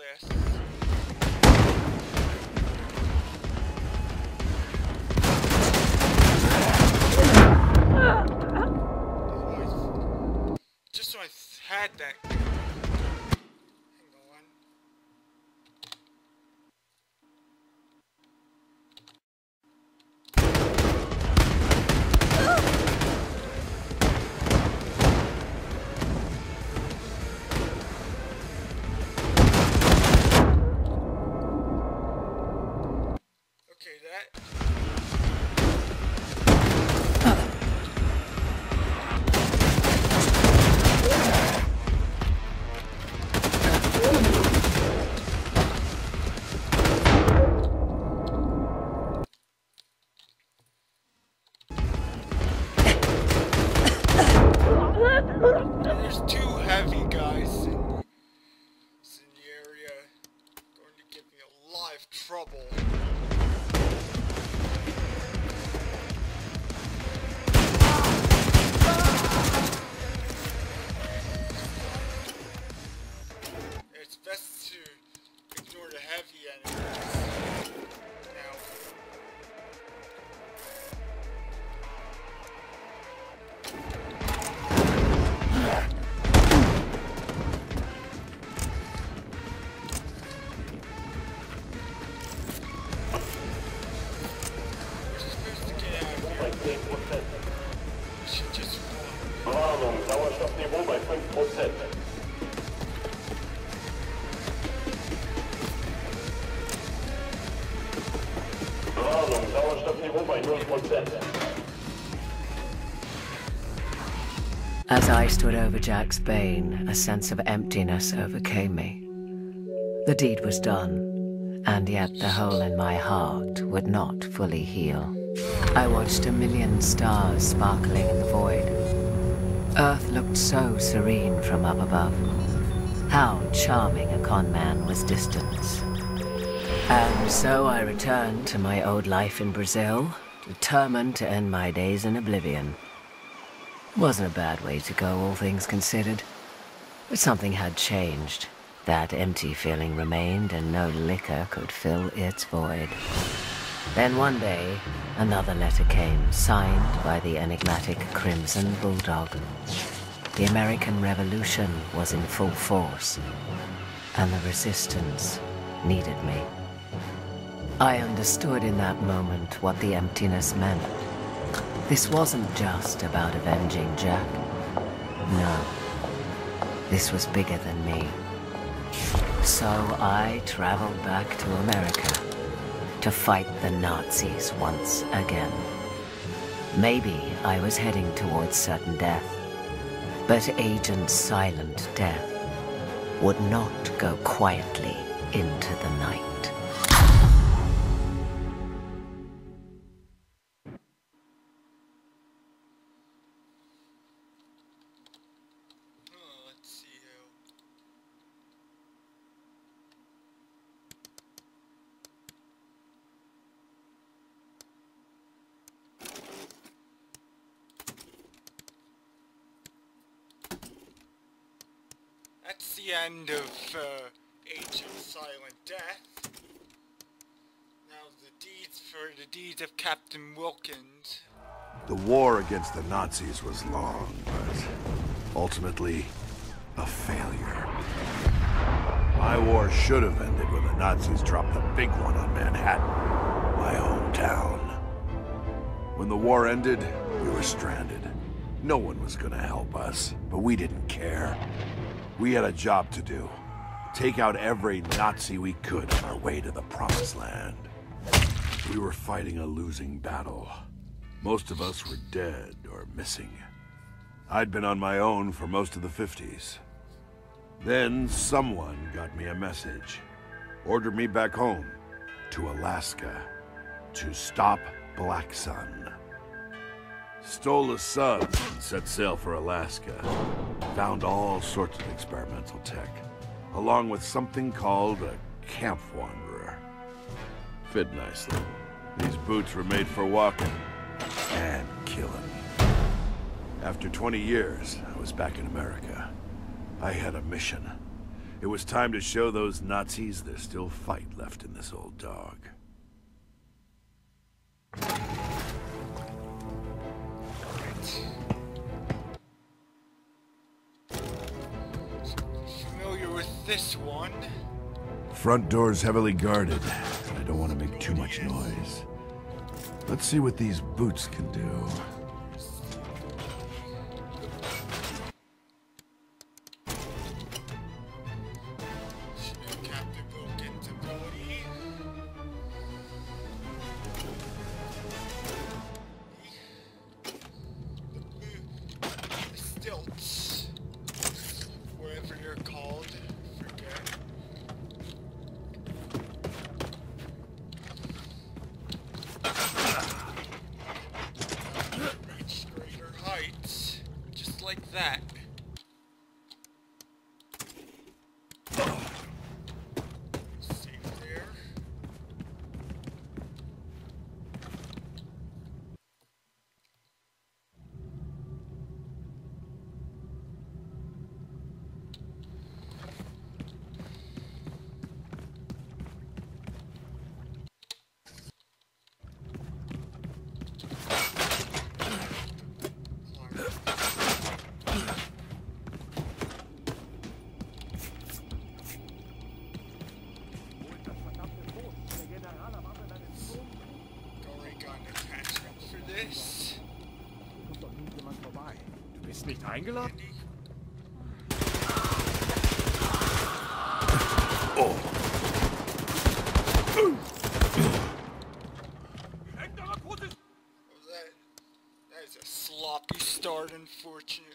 this. Just so I had that. Hang on. Okay, that. There's two heavy guys in the area. Going to give me a lot of trouble. It's best to ignore the heavy enemies now. Warnung, Sauerstoffniveau bei 5%. Warnung, Sauerstoffniveau bei 0%. As I stood over Jack's bane, a sense of emptiness overcame me. The deed was done, and yet the hole in my heart would not fully heal. I watched a million stars sparkling in the void. Earth looked so serene from up above. How charming a con man was distance. And so I returned to my old life in Brazil, determined to end my days in oblivion. Wasn't a bad way to go, all things considered. But something had changed. That empty feeling remained, and no liquor could fill its void. Then one day, another letter came, signed by the enigmatic Crimson Bulldog. The American Revolution was in full force, and the resistance needed me. I understood in that moment what the emptiness meant. This wasn't just about avenging Jack. No, this was bigger than me. So I traveled back to America to fight the Nazis once again. Maybe I was heading towards certain death, but Agent Silent Death would not go quietly into the night. Let's see who. That's the end of Agent Silent Death. Now the deeds of Captain Wilkins. The war against the Nazis was long, but ultimately a failure. My war should have ended when the Nazis dropped the big one on Manhattan, my hometown. When the war ended, we were stranded. No one was gonna help us, but we didn't care. We had a job to do. Take out every Nazi we could on our way to the Promised Land. We were fighting a losing battle. Most of us were dead or missing. I'd been on my own for most of the 50s. Then someone got me a message. Ordered me back home, to Alaska, to stop Black Sun. Stole a sub and set sail for Alaska. Found all sorts of experimental tech, along with something called a camp wanderer. Fit nicely. These boots were made for walking and killing. After 20 years, I was back in America. I had a mission. It was time to show those Nazis there's still fight left in this old dog. Familiar with this one? Front door's heavily guarded. I don't want to make too much noise. Let's see what these boots can do. Whatever they're called, forget. Reach greater heights, just like that. Safe there. Du bist nicht eingeladen? Oh. That is a sloppy start, unfortunately.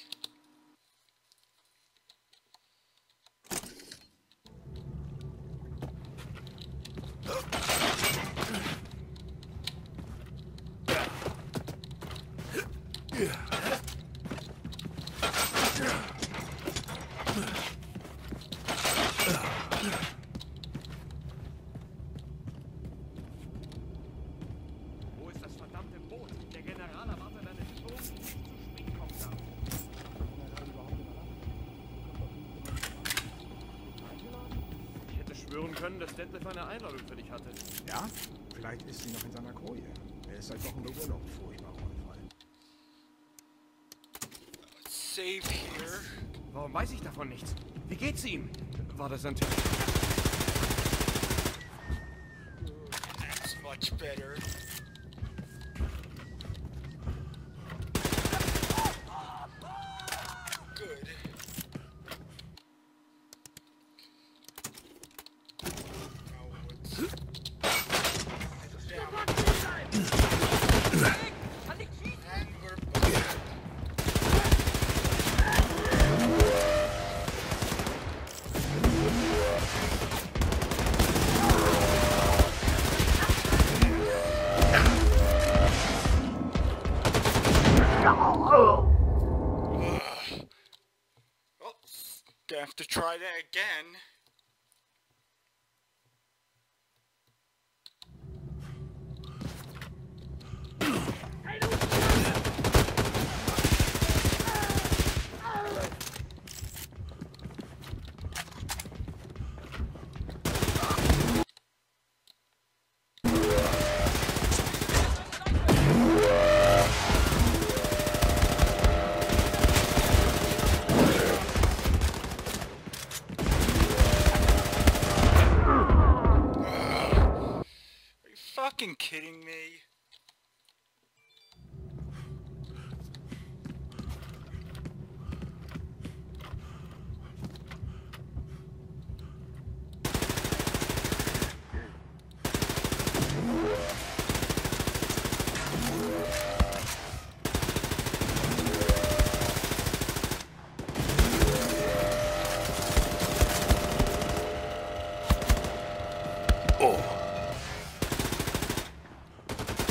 Wo ist das verdammte Boot? Der General erwartet einen Sturm. Zu springen kommt da. Ich hätte schwören können, dass Detlef eine Einladung für dich hatte. Ja? Vielleicht ist sie noch in seiner Koje. Er ist seit Wochen im Urlaub. Furchtbarer Unfall. Save here. Warum weiß ich davon nichts? Wie geht's ihm? War das ein Tipp? That's much better. Good. Now what's down? And we're back. Well, gonna have to try that again. Fucking kidding me? Oh.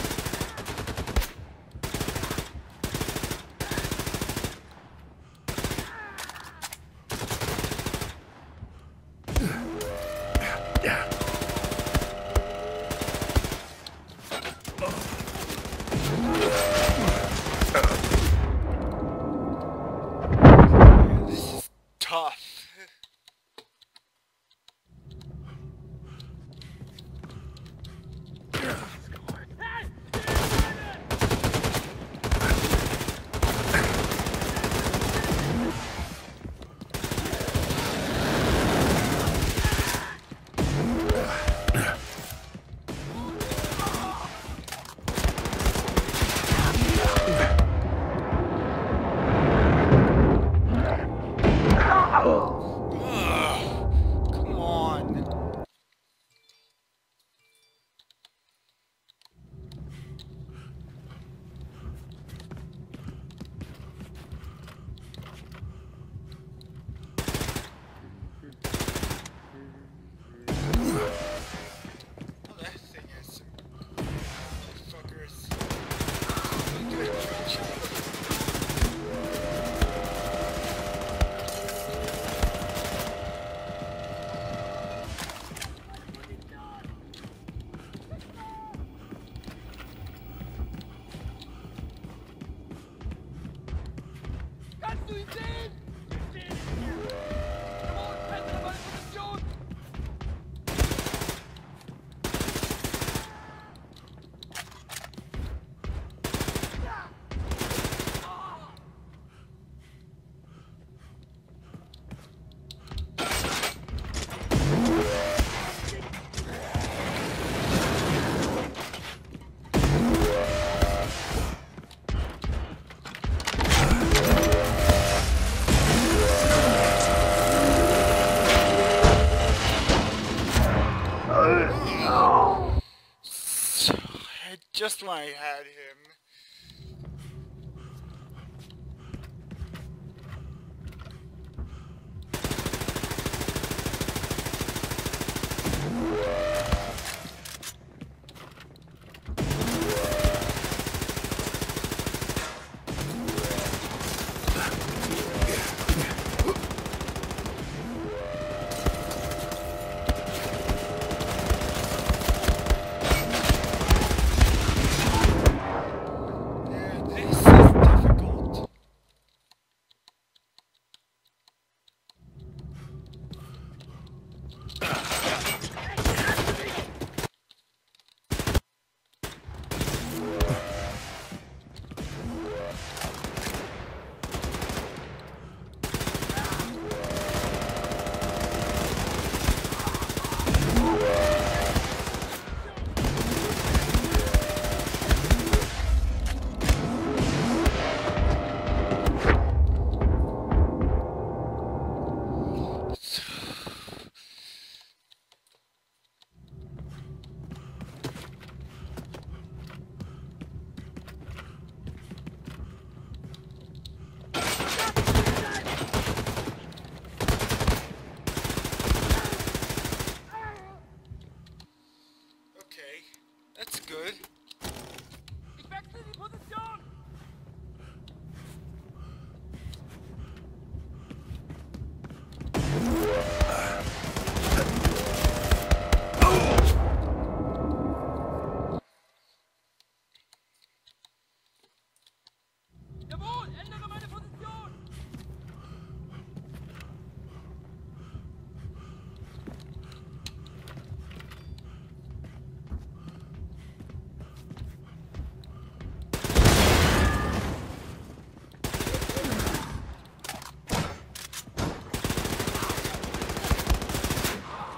du ihn sehen? Jawohl, halten wir meine Position! Just when I had him. That's good. Ich wechsle die Position! Jawohl, ändere meine Position!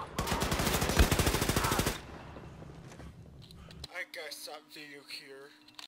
I gotta stop video here.